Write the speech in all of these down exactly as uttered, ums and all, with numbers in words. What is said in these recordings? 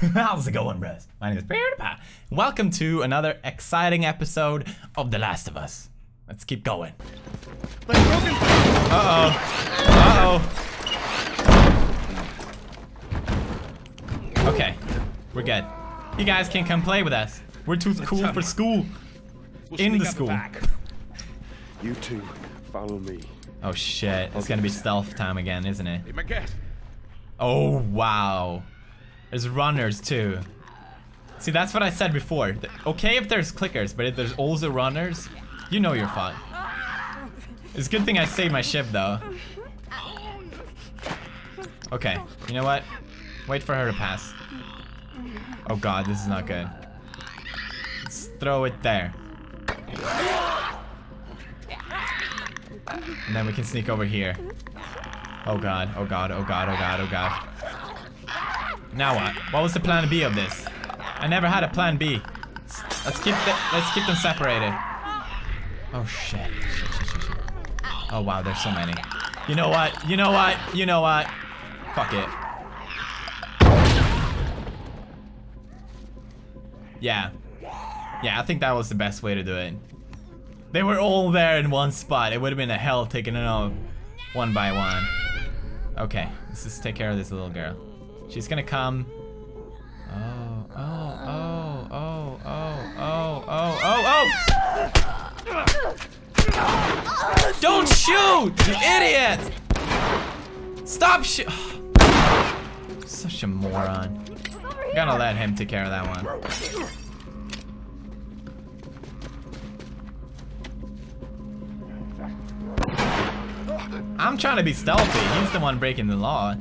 How's it going, bros? My name is PewDiePie. Welcome to another exciting episode of The Last of Us. Let's keep going. Uh-oh. Uh-oh. Okay, we're good. You guys can come play with us. We're too cool for school. In the school. You two, follow me. Oh shit, it's gonna be stealth time again, isn't it? Hey, my gas. Oh wow. There's runners too. See, that's what I said before. Okay if there's clickers, but if there's also runners, you know you're fine. It's a good thing I saved my ship though. Okay, you know what? Wait for her to pass. Oh god, this is not good. Let's throw it there. And then we can sneak over here. Oh god, oh god, oh god, oh god, oh god. Now what? What was the plan B of this? I never had a plan B. Let's keep the, let's keep them separated. Oh shit. Shit, shit, shit, shit. Oh wow, there's so many. You know what? You know what? You know what? Fuck it. Yeah. Yeah, I think that was the best way to do it. They were all there in one spot. It would have been a hell taking it out one by one. Okay, let's just take care of this little girl. She's gonna come. Oh, oh, oh, oh, oh, oh, oh, oh, oh! Don't shoot, you idiot! Stop shoot! Such a moron. Gotta let him take care of that one. I'm trying to be stealthy. He's the one breaking the law.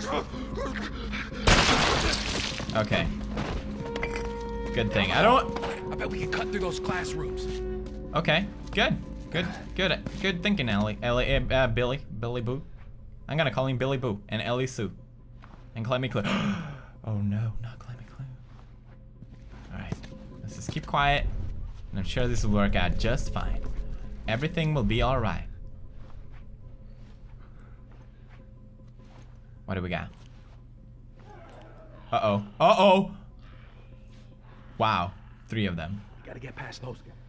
Okay. Good thing. I don't. I bet we can cut through those classrooms. Okay. Good. Good. Good. Good thinking, Ellie. Ellie. Uh, Billy. Billy Boo. I'm gonna call him Billy Boo and Ellie Sue. And Clemmy Clue. Oh no, not Clemmy Clue. All right. Let's just keep quiet, and I'm sure this will work out just fine. Everything will be all right. What do we got? Uh-oh. Uh-oh! Wow. Three of them. We gotta get past those guys.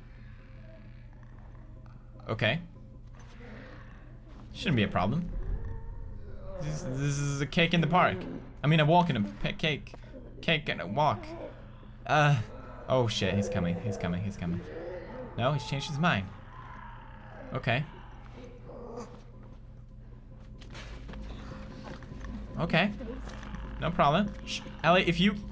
Okay. Shouldn't be a problem. This, this is a cake in the park. I mean a walk in a cake. Cake and a walk. Uh. Oh shit, he's coming. He's coming. He's coming. No, he's changed his mind. Okay. Okay. No problem. Shh. Ellie, if you...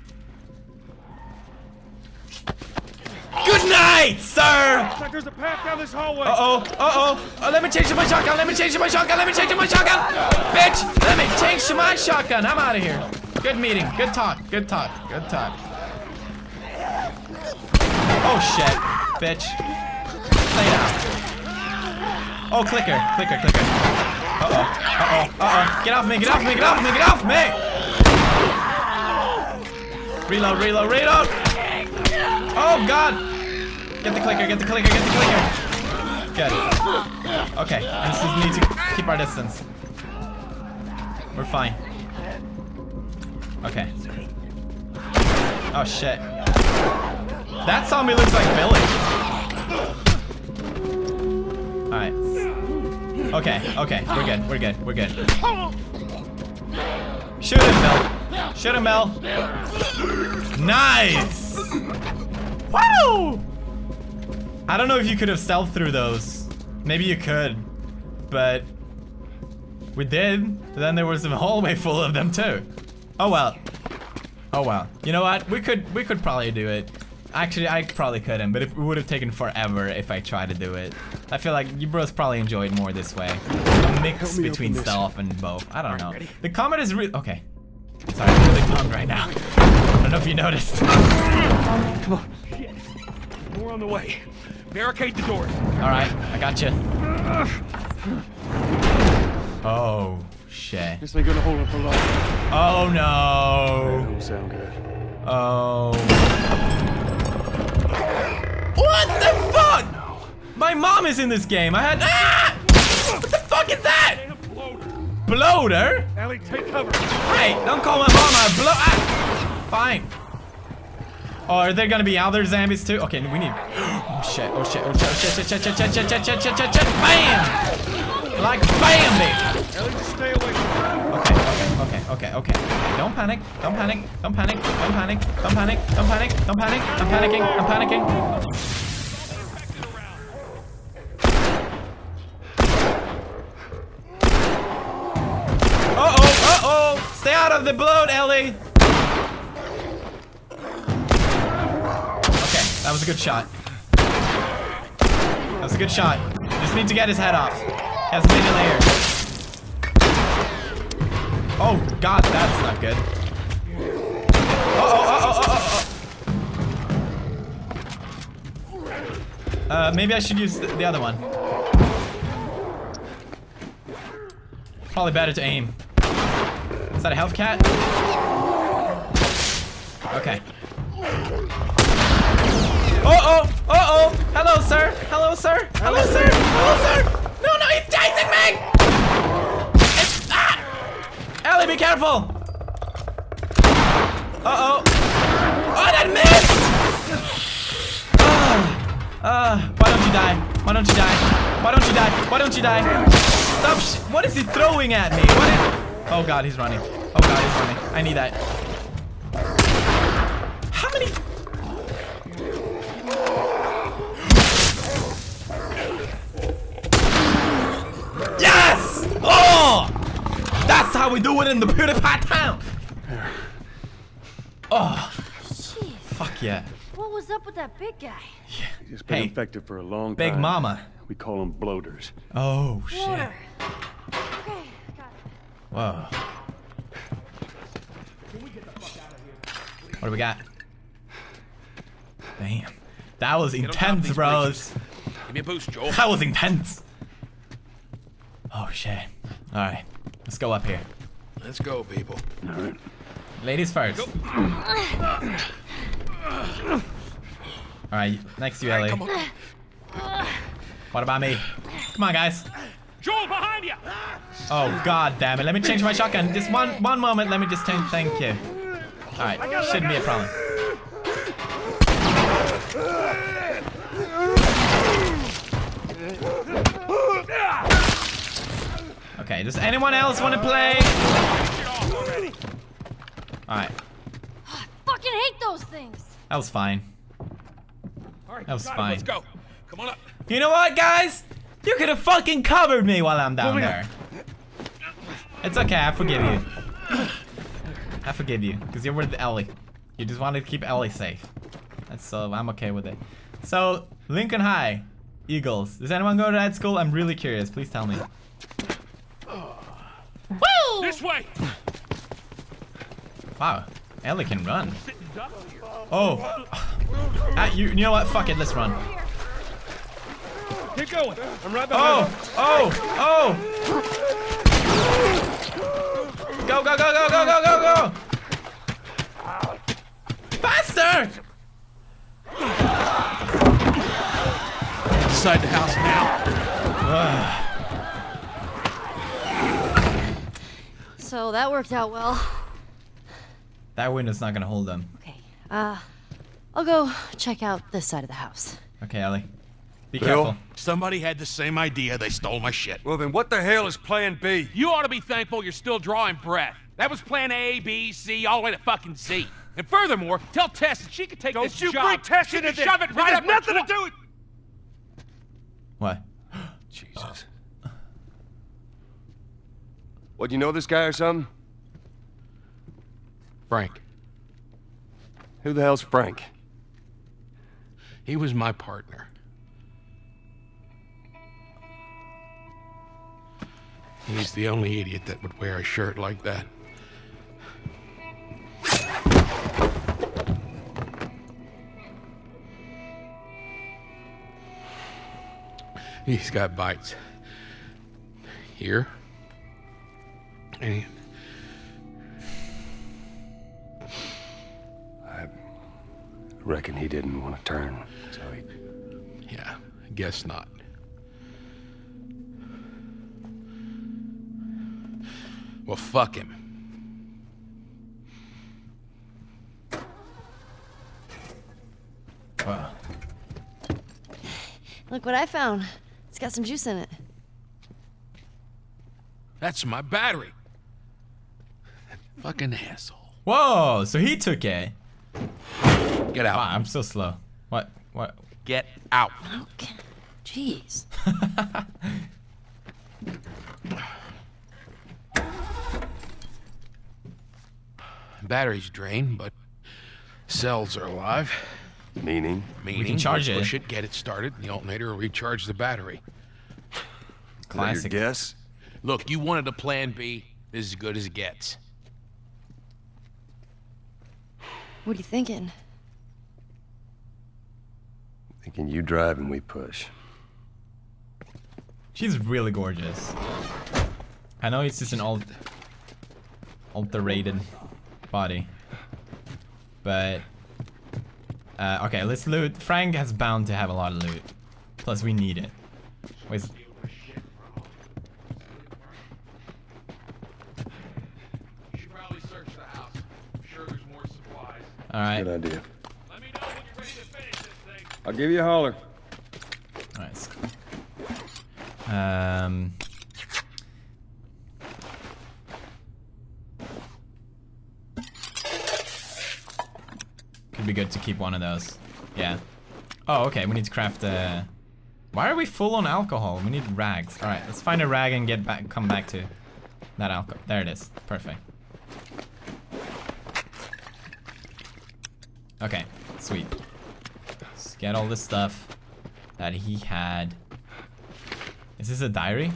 Good night, sir! Looks like there's a path down this hallway. Uh-oh, uh-oh. Oh, let me change to my shotgun. Let me change to my shotgun. Let me change to my shotgun. Bitch, let me change to my shotgun. I'm out of here. Good meeting. Good talk. Good talk. Good talk. Oh, shit. Bitch. Lay down. Oh, clicker. Clicker, clicker. Uh-oh, uh-oh, uh-oh. Get off me, get off me, get off me, get off me! Reload, reload, reload! Oh, God! Get the clicker, get the clicker, get the clicker! Good. Okay, I just need to keep our distance. We're fine. Okay. Oh, shit. That zombie looks like Billy. Alright. Okay, okay, we're good, we're good, we're good. Shoot him, Mel. Shoot him, Mel. Nice! Woo! I don't know if you could have stealthed through those. Maybe you could, but we did. Then there was a hallway full of them too. Oh well. Oh well. You know what? We could we could probably do it. Actually, I probably couldn't, but it would have taken forever if I tried to do it. I feel like you bros probably enjoyed more this way. A mix between stealth and both. I don't know. The combat is really... Okay. Sorry, I'm really bummed right now. I don't know if you noticed. Come on. Shit. More on the way. Barricade the doors. Alright, I got you. Oh, shit. This ain't gonna hold up for long. Oh, no. That don't sound good. Oh. What the fuck? My mom is in this game. I had... Ah! What the fuck is that? Bloater? Ellie, take cover. Hey, don't call my mom a blow... Ah! fine. Oh, are there gonna be other zombies too? Okay, we need. Oh shit! Oh shit! Oh shit! Oh shit! Shit! Shit! Shit! Shit! Shit! Shit! Shit! Shit! Shit! Shit! Bam! Like bam, baby. Ellie, just stay away. Okay. Okay. Okay. Okay. Okay. Don't panic. Don't panic. Don't panic. Don't panic. Don't panic. Don't panic. Don't panic. I'm panicking. I'm panicking. Uh oh. Uh oh. Stay out of the blood, Ellie. That was a good shot. That was a good shot. Just need to get his head off. He has many layers. Oh god, that's not good. Uh oh, uh oh, uh oh, uh. Uh, maybe I should use the, the other one. Probably better to aim. Is that a health cat? Okay. Uh-oh! Uh-oh! Hello, sir! Hello, sir! Hello, sir! Hello, sir! No, no, he's chasing me! It's... Ah! Ellie, be careful! Uh-oh! Oh, that missed! Uh, uh, why don't you die? Why don't you die? Why don't you die? Why don't you die? Stop sh- What is he throwing at me? What is... Oh, God, he's running. Oh, God, he's running. I need that. How many... Yes! Oh! That's how we do it in the PewDiePie town! Oh. Jeez. Fuck yeah. What was up with that big guy? Yeah. He's been Hey, infected for a long Big time. Mama. We call them bloaters. Oh, shit. Water. Okay, got it. Whoa. What do we got? Damn. That was intense, bros. Give me a boost, Joel. That was intense. Oh, shit. Alright. Let's go up here. Let's go, people. All right. Ladies first. Alright, next to you, Ellie. Come on. What about me? Come on, guys. Joel, behind you! Oh, god damn it. Let me change my shotgun. Just one one moment. Let me just change. Thank you. Alright, shouldn't be a problem. Okay, does anyone else want to play? Alright, I fucking hate those things. that was fine. All right, That was got it. fine. Let's go. Come on up. You know what, guys? You could have fucking covered me while I'm down there. It's okay, I forgive you. I forgive you, because you're with Ellie. You just wanted to keep Ellie safe. That's so I'm okay with it. So, Lincoln High, Eagles. Does anyone go to that school? I'm really curious. Please tell me. Woo! This way. Wow, Ellie can run. Oh, ah, you, you know what? Fuck it, let's run. Keep going. I'm right Oh, behind you. oh, oh! Go, go, go, go, go, go, go, go! Faster! Inside the house now. So that worked out well. That window's not gonna hold them. Okay, uh, I'll go check out this side of the house. Okay, Ellie. Be Bill? careful. Somebody had the same idea. They stole my shit. Well, then what the hell is plan B? You ought to be thankful you're still drawing breath. That was plan A, B, C, all the way to fucking Z. And furthermore, tell Tess that she could take Don't this you job. bring Tess she into can this. shove it This right has up her nothing to tw- do with... What? Jesus. What, you know this guy or something? Frank. Who the hell's Frank? He was my partner. He's the only idiot that would wear a shirt like that. He's got bites. Here. And I reckon he didn't want to turn, so he... yeah, I guess not. Well, fuck him. Whoa. Look what I found. It's got some juice in it. That's my battery. That fucking asshole. Whoa, so he took it. Get out. Wow, I'm so slow. What? What? Get out. Okay. Jeez. Battery's drained, but cells are alive. Meaning? Meaning, can charge we'll it. Push it, get it started, and the alternator will recharge the battery. Classic. Your guess? Look, you wanted a plan B. This is as good as it gets. What are you thinking? Thinking you drive and we push. She's really gorgeous. I know it's just an alt alterated body, but uh, okay, let's loot. Frank has bound to have a lot of loot. Plus, we need it. Wait. All right. Good idea. Let me know when you're ready to finish this thing. I'll give you a holler. All right. Um. Could be good to keep one of those. Yeah. Oh, okay. We need to craft a. Why are we full on alcohol? We need rags. All right. Let's find a rag and get back. Come back to that alcohol. There it is. Perfect. Okay. Sweet. Let's get all the stuff that he had. Is this a diary?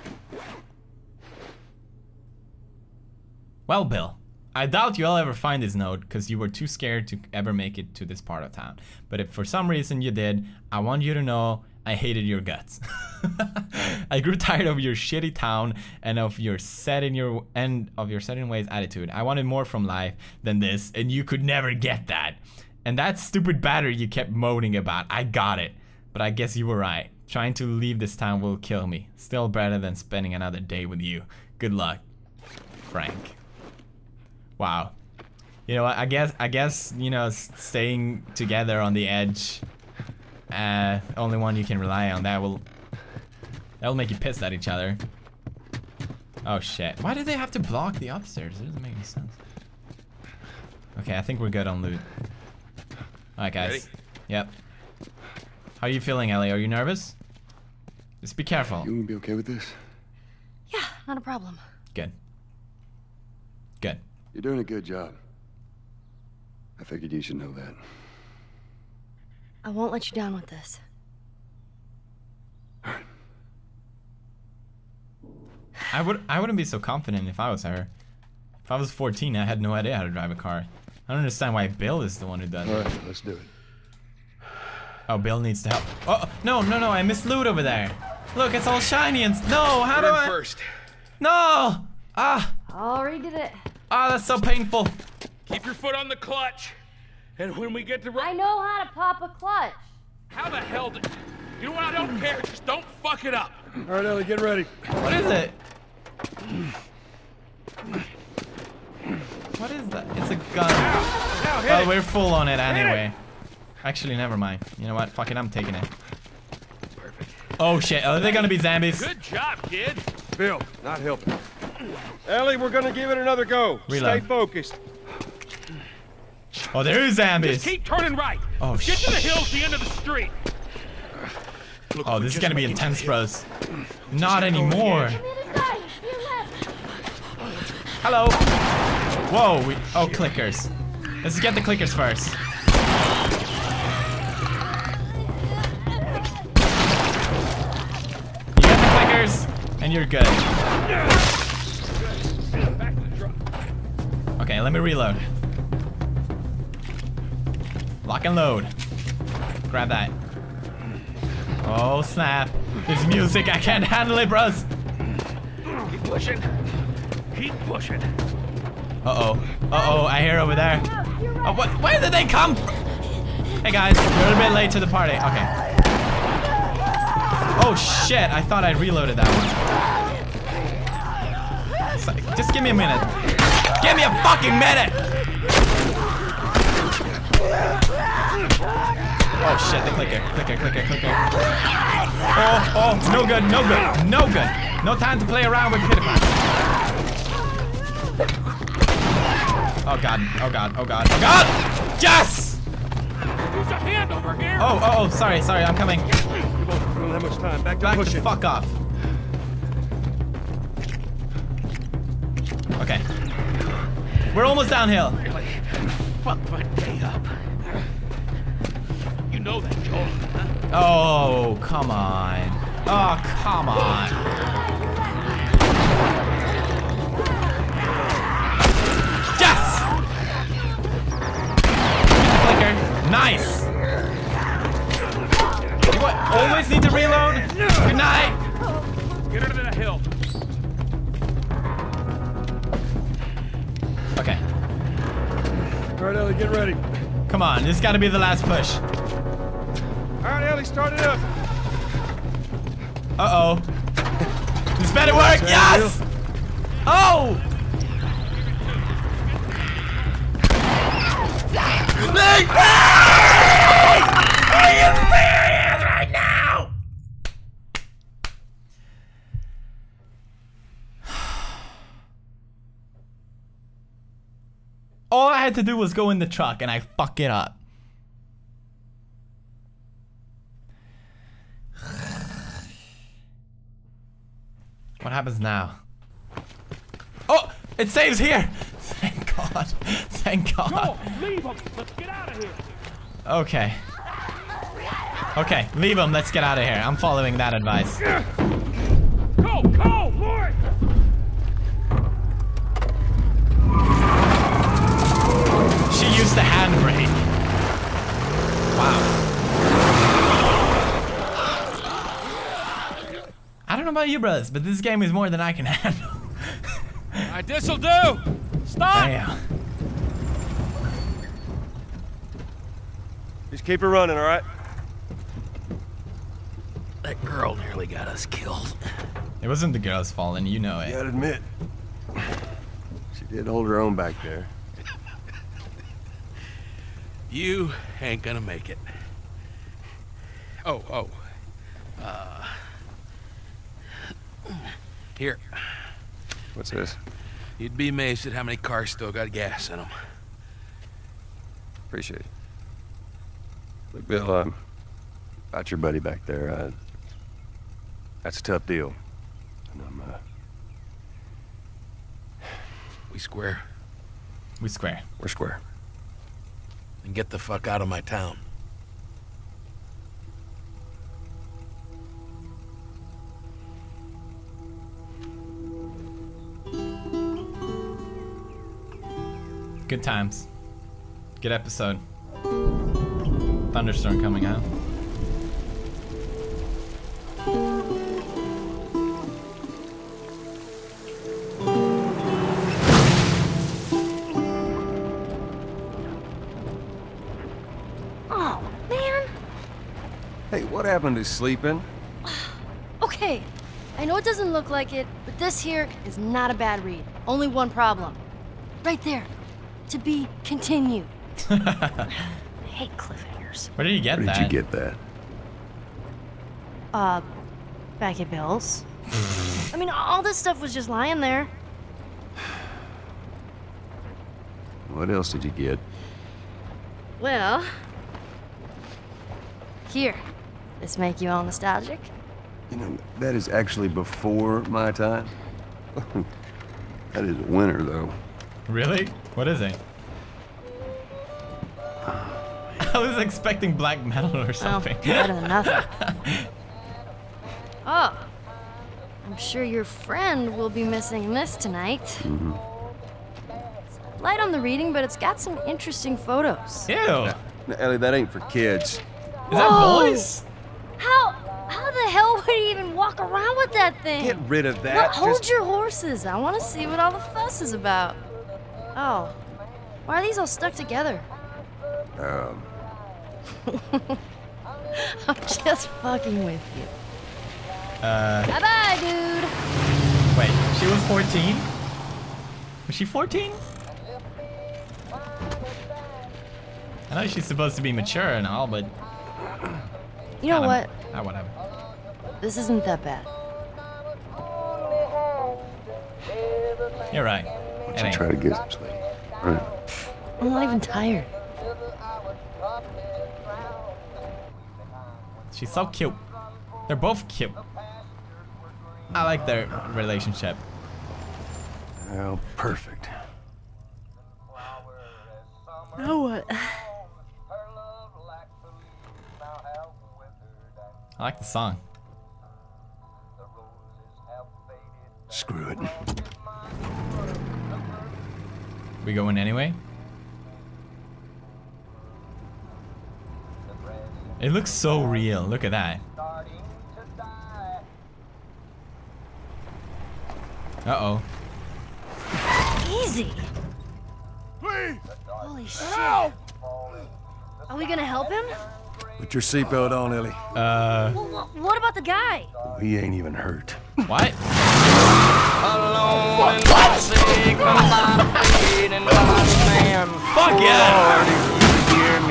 Well, Bill, I doubt you'll ever find this note because you were too scared to ever make it to this part of town. But if for some reason you did, I want you to know I hated your guts. I grew tired of your shitty town and of your set in your and of your set in ways attitude. I wanted more from life than this, and you could never get that. And that stupid battery you kept moaning about, I got it. But I guess you were right. Trying to leave this town will kill me. Still better than spending another day with you. Good luck, Frank. Wow. You know what? I guess I guess you know staying together on the edge. Uh, only one you can rely on. That will that will make you pissed at each other. Oh shit! Why did they have to block the upstairs? It doesn't make any sense. Okay, I think we're good on loot. All right, guys. Ready? Yep. How are you feeling, Ellie? Are you nervous? Just be careful. You gonna be okay with this? Yeah, not a problem. Good. Good. You're doing a good job. I figured you should know that. I won't let you down with this. I would I wouldn't be so confident if I was her. If I was fourteen, I had no idea how to drive a car. I don't understand why Bill is the one who does All it. right, let's do it. Oh, Bill needs to help. Oh, no, no, no, I missed loot over there. Look, it's all shiny and... No, how do Turn I... first. No! Ah, Already did it. ah, that's so painful. Keep your foot on the clutch. And when we get to... I know how to pop a clutch. How the hell did... You know what? I don't care. Just don't fuck it up. All right, Ellie, get ready. What is it? What is that? It's a gun. Now, hit Well, it. we're full on it anyway. Actually, never mind. You know what? Fuck it, I'm taking it. Perfect. Oh shit, are they gonna be zombies? Good job, kid. Bill, not helping. Ellie, we're gonna give it another go. Reload. Stay focused. Oh, there is zombies. Just keep turning right. Oh, Get to the shit. hills, the end of the street. Look, Oh, we're this is just gonna be making intense, it. bros. Not Just go to the anymore. edge. Hello. Whoa, we, oh, clickers. Let's get the clickers first. You get the clickers, and you're good. Back to the truck. Okay, let me reload. Lock and load. Grab that. Oh, snap. This music, I can't handle it, bros. Keep pushing. Keep pushing. Uh-oh. Uh-oh, I hear over there. Oh, what? Where did they come from? Hey, guys, you're a bit late to the party. Okay. Oh, shit. I thought I reloaded that one. So, just give me a minute. Give me a fucking minute! shit, the clicker, clicker, clicker, clicker. Oh, oh, no good, no good, no good. No time to play around with PewDiePie. Oh god, oh god, oh god, oh god! Yes! Use a hand over here. Oh, oh, oh, sorry, sorry, I'm coming. We don't have much time. Back to Back the pushing. fuck off. Okay. We're almost downhill. Really? Fuck my day up. You know that, Joel, huh? Oh, come on. Oh, come on. Yes! Clicker. Nice. You what, always need to reload? Good night. Get her to the hill. Okay. All right, Ellie, get ready. Come on, this gotta be the last push. All right, Ellie, start it up. Uh-oh. This better work, yes! Oh! Snake! Are you serious right now? All I had to do was go in the truck and I fuck it up. What happens now? Oh! It saves here! Thank God. Thank God. Joel, leave him. Let's get out of here. Okay. Okay, leave him. Let's get out of here. I'm following that advice. Go, go, boy! She used the handbrake. Wow. I don't know about you, brothers, but this game is more than I can handle. All right, this'll do. Stop! Damn. Just keep her running, all right? That girl nearly got us killed. It wasn't the girl's fault, and you know You it. gotta admit, she did hold her own back there. You ain't gonna make it. Oh, oh. Uh. Here. What's this? You'd be amazed at how many cars still got gas in them. Appreciate it. Look, Bill, um, about your buddy back there, uh, that's a tough deal. And I'm, uh, We square. We square. we're square. And get the fuck out of my town. Good times. Good episode. Thunderstorm coming out. Oh, man. Hey, what happened to sleeping? Okay, I know it doesn't look like it, but this here is not a bad read. Only one problem. Right there. To be continued. I hate cliffhangers. Where did you get Where did that? you get that? Uh, back at Bill's. I mean, all this stuff was just lying there. What else did you get? Well, here. This make you all nostalgic? You know, that is actually before my time. That is winter, though. Really? What is it? I was expecting black metal or something. Oh, better than nothing. Oh, I'm sure your friend will be missing this tonight. Mm-hmm. It's light on the reading, but it's got some interesting photos. Ew. Now, Ellie, that ain't for kids. Is that Whoa. boys? How, how the hell would he even walk around with that thing? Get rid of that. Well, hold Just- your horses. I want to see what all the fuss is about. Oh, why are these all stuck together? Um, I'm just fucking with you. Uh, Bye-bye, dude. wait, she was fourteen? Was she fourteen? I know she's supposed to be mature and all, but You know Kinda- what? Ah, whatever. This isn't that bad. You're right. Why It don't you ain't. try to get some sleep? Right. I'm not even tired. She's so cute. They're both cute. I like their relationship. Well, perfect. Now what? I like the song. Screw it. We going anyway? It looks so real. Look at that. Uh-oh. Easy. Please! Holy shit. Are we gonna help him? Put your seatbelt on, Ellie. Uh, Well, wh- what about the guy? He ain't even hurt. what? Fuck yeah!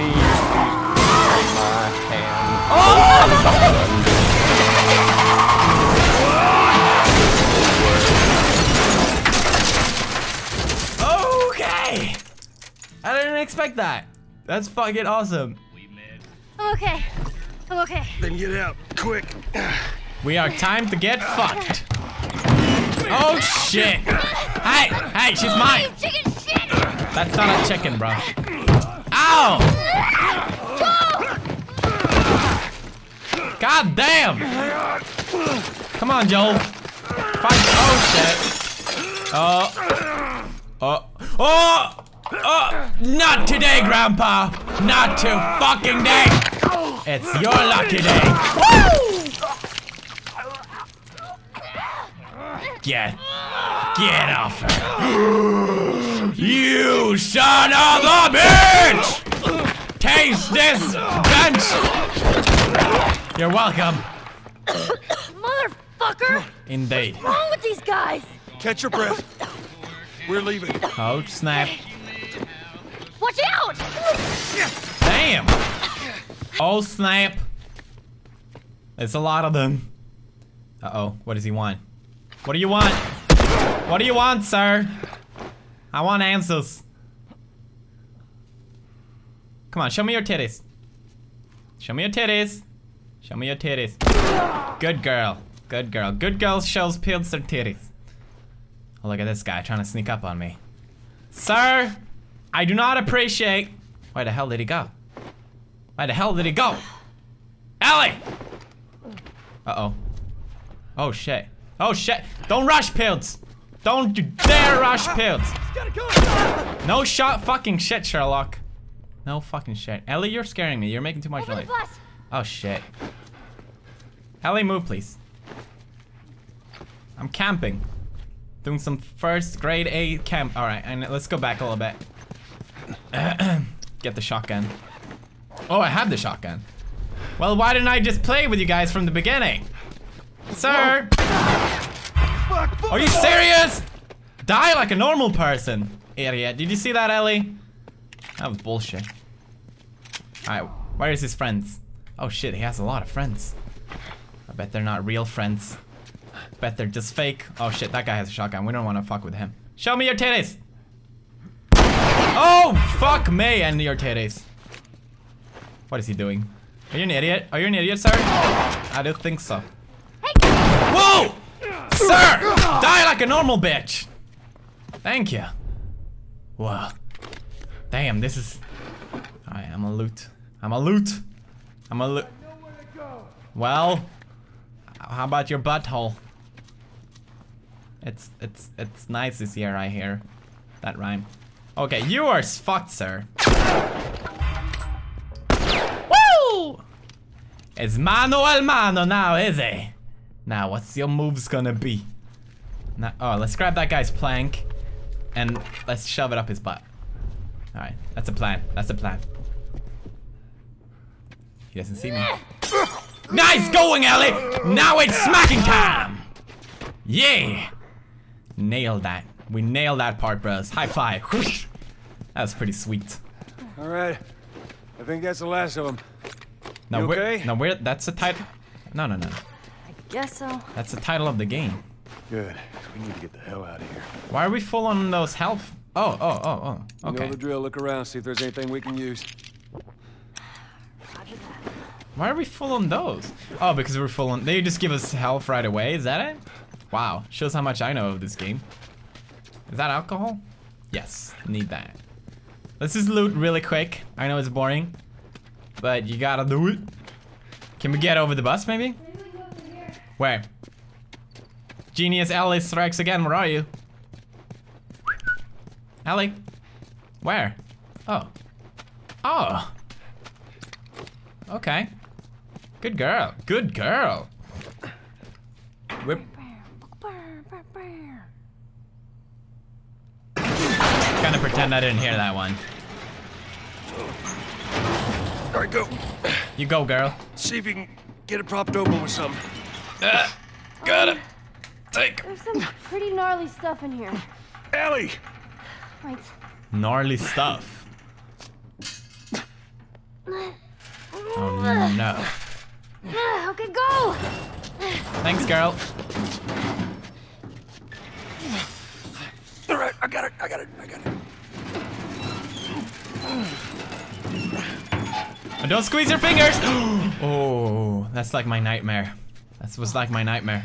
Okay! I didn't expect that. That's fucking awesome. I'm okay. I'm okay. Then get out, quick. We are time to get fucked. Oh shit! Hey, hey, she's mine. You chicken shit! That's not a chicken, bro. Ow! God damn! Come on, Joel. Fight. Oh shit. Oh. Oh. Oh. Oh. Not today, Grandpa. Not to fucking day. It's your lucky day. Woo! Get. Get off her. You son of a bitch! Taste this bench! You're welcome. Motherfucker! Indeed. What's wrong with these guys? Catch your breath. We're leaving. Oh, snap. Watch out! Damn! Oh, snap. It's a lot of them. Uh-oh. What does he want? What do you want? What do you want, sir? I want answers. Come on, show me your titties. Show me your titties. Show me your titties. Good girl. Good girl. Good girl shows pills their titties. Oh, look at this guy trying to sneak up on me. Sir, I do not appreciate... Where the hell did he go? Where the hell did he go? Ellie! Uh-oh. Oh, shit. Oh, shit. Don't rush pills. Don't you dare rush pills. No shot fucking shit, Sherlock. No fucking shit. Ellie, you're scaring me. You're making too much Over the noise. bus! Oh, shit. Ellie, move, please. I'm camping. Doing some first grade A camp. Alright, and let's go back a little bit. Get the shotgun. Oh, I have the shotgun. Well, why didn't I just play with you guys from the beginning? Sir! Are you serious? Die like a normal person. Idiot. Did you see that, Ellie? That was bullshit. Alright, where is his friends? Oh shit, he has a lot of friends. I bet they're not real friends. Bet they're just fake. Oh shit, that guy has a shotgun. We don't want to fuck with him. Show me your titties! Oh, fuck me and your titties. What is he doing? Are you an idiot? Are you an idiot, sir? I don't think so. Whoa! Sir! Die like a normal bitch! Thank you. Wow. Damn, this is... Alright, I'm a loot. I'm a loot. I'm a loot. Well, how about your butthole? It's, it's, it's nice this year, I hear. That rhyme. Okay, you are fucked, sir. Woo! It's mano al mano now, is it? Now, what's your moves gonna be? Now, oh, let's grab that guy's plank and let's shove it up his butt. Alright, that's a plan. That's a plan. He doesn't see me. Nice going, Ellie! Now it's smacking time! Yeah! Nailed that. We nailed that part, bros. High five. That was pretty sweet. All right. I think that's the last of them. No, You we're, okay? no, we're, that's the title. No, no, no. I guess so. That's the title of the game. Good. We need to get the hell out of here. Why are we full on those health? Oh, oh, oh, oh. You Okay. know the drill. Look around, see if there's anything we can use. Roger that. Why are we full on those? Oh, because we're full on. They just give us health right away. Is that it? Wow. Shows how much I know of this game. Is that alcohol? Yes. Need that. Let's just loot really quick. I know it's boring, but you gotta do it. Can we get over the bus, maybe? Where? Genius Ellie strikes again. Where are you? Ellie? Where? Oh. Oh. Okay. Good girl. Good girl. Whip. Gonna pretend I didn't hear that one. All right, go. You go, girl. See if you can get it propped open with something. Uh, got it. Take. There's some pretty gnarly stuff in here. Ellie! Right. Gnarly stuff. Oh no. Okay, go! Thanks, girl. All right, I got it, I got it, I got it. And don't squeeze your fingers! Oh, that's like my nightmare. That was like my nightmare.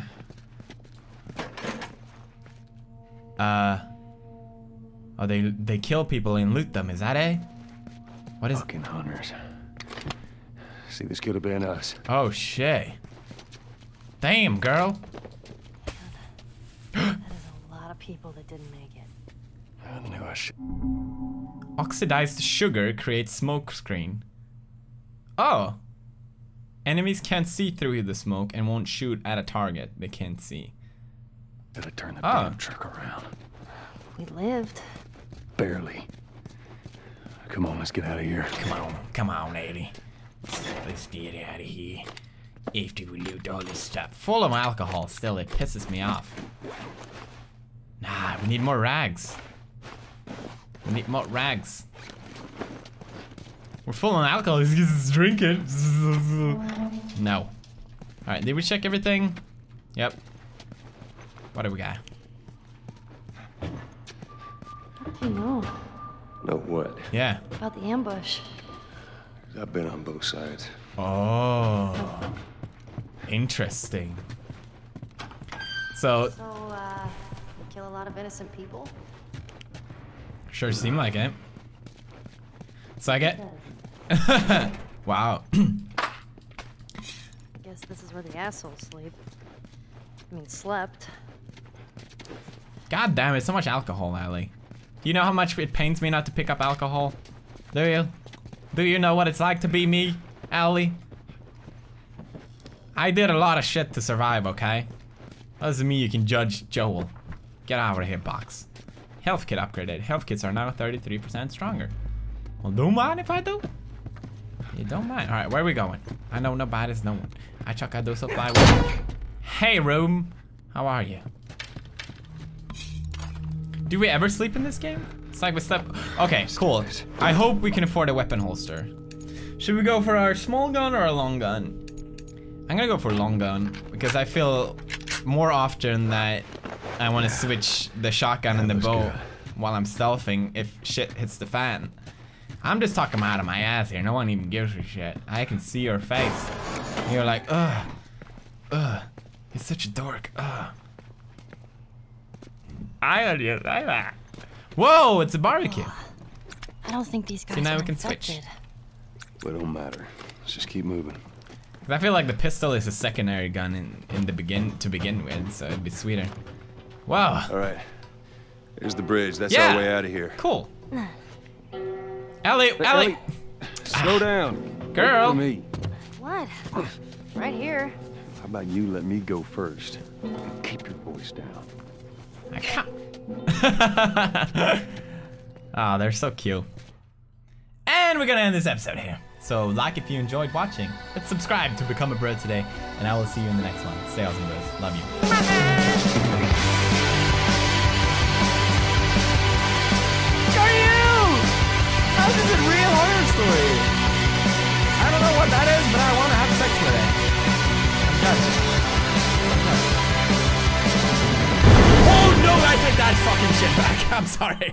Uh. Oh, they they kill people and loot them. Is that it? What is? Fucking hunters. See, this could have been us. Oh shit. Damn, girl. That is a lot of people that didn't make it. I knew I should. Oxidized sugar creates smoke screen. Oh. Enemies can't see through the smoke and won't shoot at a target they can't see. Gotta turn the Oh. damn truck around. We lived. Barely. Come on, let's get out of here. Come on, come on, Eddie. Let's get out of here. After we loot all this stuff. Full of alcohol still, it pisses me off. Nah, we need more rags. We need more rags. We're full on alcohol, let's just drink it. No. Alright, did we check everything? Yep. What do we got? You know Know what? Yeah. about the ambush. I've been on both sides. Oh. Interesting. So, So, uh, we kill a lot of innocent people? sure seemed like it. So I get... Wow. I guess this is where the assholes sleep. I mean, slept. God damn it, so much alcohol, Allie. Do you know how much it pains me not to pick up alcohol? Do you? Do you know what it's like to be me, Allie? I did a lot of shit to survive, okay? That doesn't mean you can judge Joel. Get out of here, box. Health kit upgraded. Health kits are now thirty-three percent stronger. Well, don't mind if I do. You don't mind. Alright, where are we going? I know nobody's no one. I chuck I do supply with. Hey, room. How are you? Do we ever sleep in this game? It's like we slept. Okay, cool. I hope we can afford a weapon holster. Should we go for our small gun or a long gun? I'm gonna go for a long gun because I feel more often that I want to switch the shotgun and the bow while I'm stealthing if shit hits the fan. I'm just talking out of my ass here. No one even gives a shit. I can see your face. You're like, ugh, ugh. You're such a dork. Ugh. I don't like that. Whoa, it's a barbecue. I don't think these guys See, now are we can switch. infected. But it don't matter. Let's just keep moving. I feel like the pistol is a secondary gun in, in the begin to begin with, so it'd be sweeter. Wow. All right. Here's the bridge. That's Yeah. our way out of here. Cool. Ellie, Ellie. Slow down. Girl. Wait for me. What? Right here. How about you let me go first? And keep your voice down. I can't. Ah, oh, they're so cute. And we're gonna end this episode here. So like if you enjoyed watching, hit subscribe to become a bro today, and I will see you in the next one. Stay awesome, bros. Love you. Are you? How is this a real horror story? I don't know what that is, but I that fucking shit back. I'm sorry.